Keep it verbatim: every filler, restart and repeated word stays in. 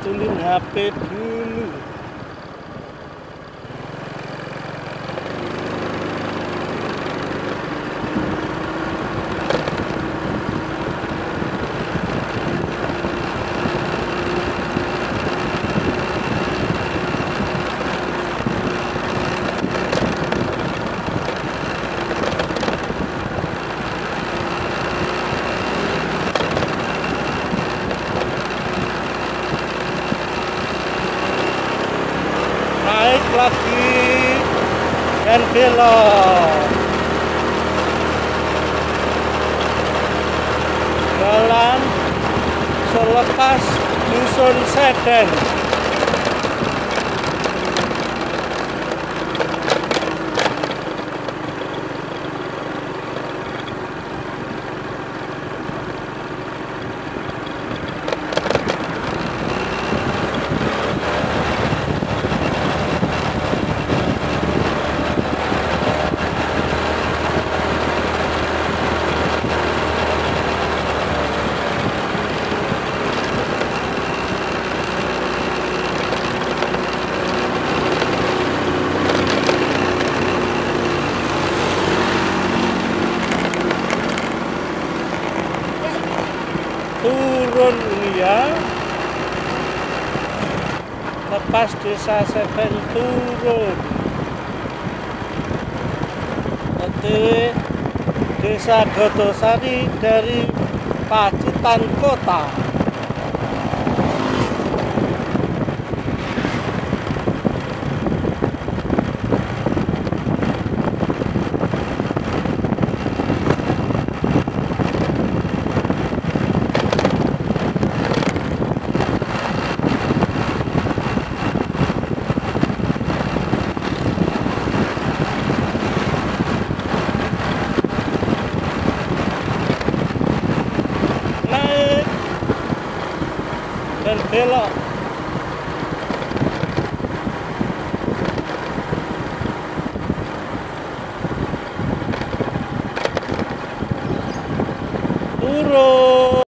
betulin H P dulu. Naik lagi dan belok, jalan selepas dusun Seden. Turun ya, lepas desa Seden turun, nanti desa Godosari dari Pacitan Kota. Dan belok